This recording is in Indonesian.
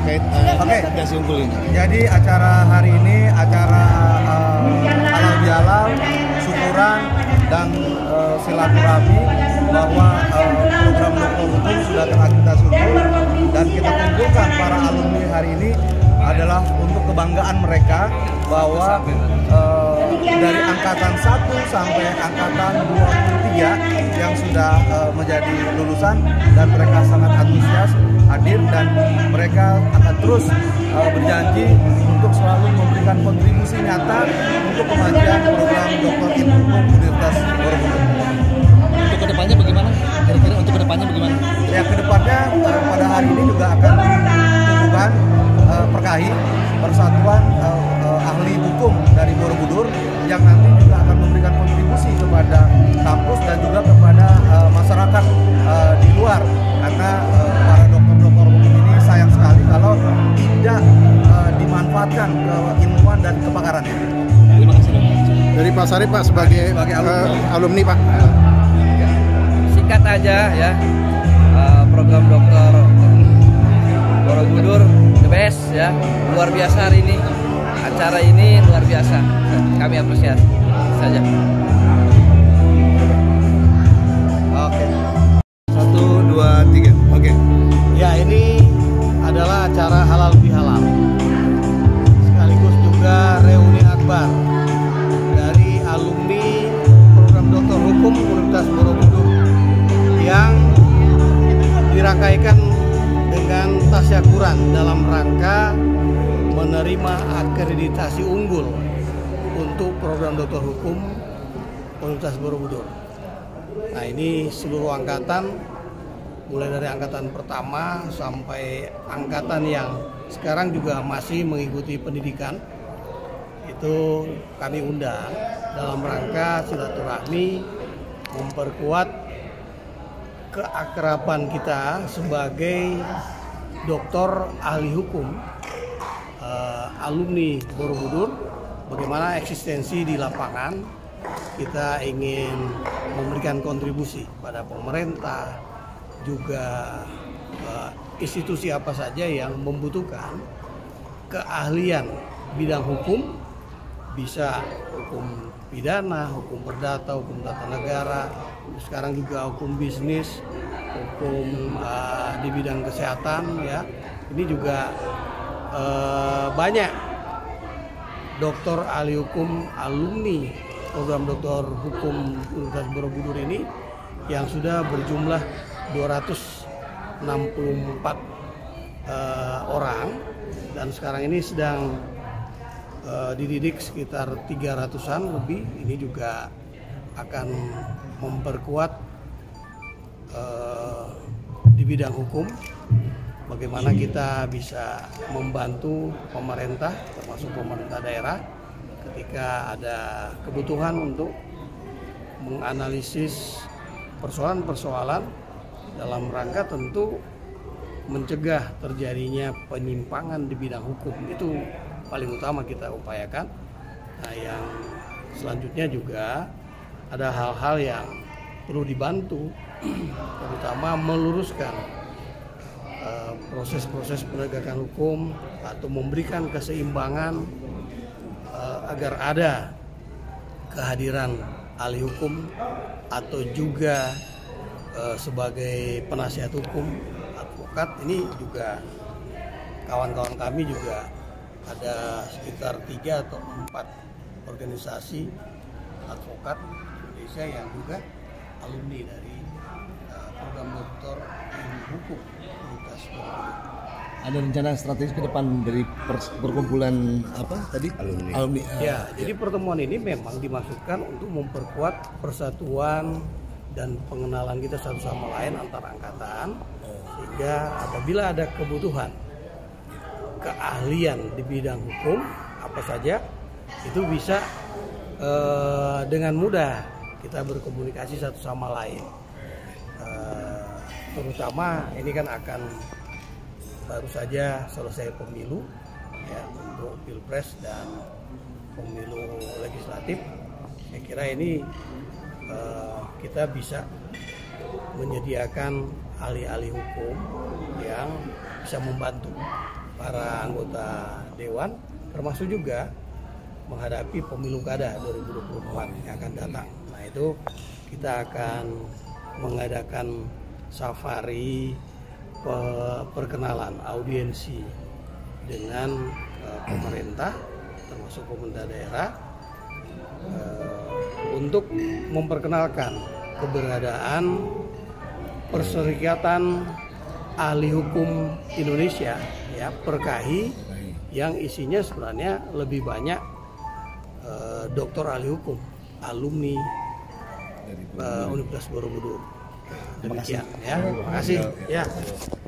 terkait Akreditasi Unggul ini? Jadi acara hari ini acara halal bihalal, syukuran dan silaturahmi bahwa program dokter hukum sudah terakreditasi unggul, dan kita kumpulkan para alumni hari ini adalah untuk kebanggaan mereka bahwa dari angkatan 1 sampai angkatan 23 yang sudah menjadi lulusan, dan mereka sangat antusias hadir, dan mereka akan terus berjanji untuk selalu memberikan kontribusi nyata untuk kemajuan program Doktor Ilmu Hukum Universitas Borobudur. Untuk kedepannya bagaimana? Kira-kira untuk kedepannya bagaimana? Ya, kedepannya pada hari ini juga akan dilakukan perkahi persatuan ahli hukum dari Borobudur yang nanti juga akan memberikan kontribusi kepada kampus dan juga kepada masyarakat di luar, karena para dokter-dokter hukum ini sayang sekali kalau tidak dimanfaatkan keilmuan dan kepakarannya. Terima kasih. Dari Pak Sarip, Pak, sebagai alumni Pak. Singkat aja ya, program dokter Borobudur the best ya, luar biasa hari ini, acara ini luar biasa, kami apresiasi saja. Oke. 1, 2, 3. Oke. Ya, ini adalah acara halal bihalal sekaligus juga reuni akbar dari alumni program dokter hukum Universitas Borobudur yang dirangkaikan dengan tasyakuran dalam rangka menerima akreditasi unggul untuk program dokter hukum Universitas Borobudur. Nah, ini seluruh angkatan, mulai dari angkatan pertama sampai angkatan yang sekarang juga masih mengikuti pendidikan, itu kami undang dalam rangka silaturahmi, memperkuat keakraban kita sebagai doktor ahli hukum alumni Borobudur. Bagaimana eksistensi di lapangan, kita ingin memberikan kontribusi pada pemerintah, juga institusi apa saja yang membutuhkan keahlian bidang hukum, bisa hukum pidana, hukum perdata, hukum tata negara, sekarang juga hukum bisnis, hukum di bidang kesehatan ya. Ini juga banyak doktor ahli hukum alumni program doktor hukum Universitas Borobudur ini yang sudah berjumlah 264 orang, dan sekarang ini sedang dididik sekitar 300-an lebih. Ini juga akan memperkuat di bidang hukum, bagaimana kita bisa membantu pemerintah, termasuk pemerintah daerah, ketika ada kebutuhan untuk menganalisis persoalan-persoalan dalam rangka tentu mencegah terjadinya penyimpangan di bidang hukum. Itu paling utama kita upayakan. Nah, yang selanjutnya juga ada hal-hal yang perlu dibantu, terutama meluruskan proses-proses penegakan hukum atau memberikan keseimbangan agar ada kehadiran ahli hukum atau juga sebagai penasihat hukum, advokat. Ini juga kawan-kawan kami juga ada sekitar 3 atau 4 organisasi advokat Indonesia yang juga alumni dari program doktor ilmu hukum Universitas Borobudur. Ada rencana strategis ke depan dari perkumpulan apa tadi? Alumni. Ya, jadi pertemuan ini memang dimaksudkan untuk memperkuat persatuan dan pengenalan kita satu sama lain antar angkatan, sehingga apabila ada kebutuhan keahlian di bidang hukum apa saja, itu bisa dengan mudah kita berkomunikasi satu sama lain. Terutama ini kan akan baru saja selesai pemilu ya, untuk pilpres dan pemilu legislatif. Saya kira ini kita bisa menyediakan ahli-ahli hukum yang bisa membantu para anggota dewan, termasuk juga menghadapi pemilu kada 2024 yang akan datang. Nah itu kita akan mengadakan safari perkenalan audiensi dengan pemerintah, termasuk pemerintah daerah, untuk memperkenalkan keberadaan Perserikatan Ahli Hukum Indonesia, ya, Perkahi, yang isinya sebenarnya lebih banyak doktor ahli hukum, alumni Universitas Borobudur. Demikian, ya. Terima kasih. Ya.